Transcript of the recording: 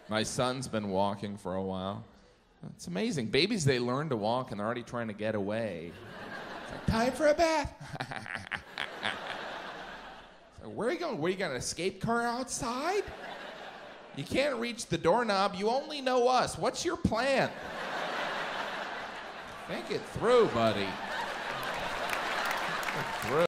My son's been walking for a while. It's amazing. Babies, they learn to walk and they're already trying to get away. It's like, time for a bath. So where are you going? What, are you got an escape car outside? You can't reach the doorknob. You only know us. What's your plan? Think it through, buddy. Think it through.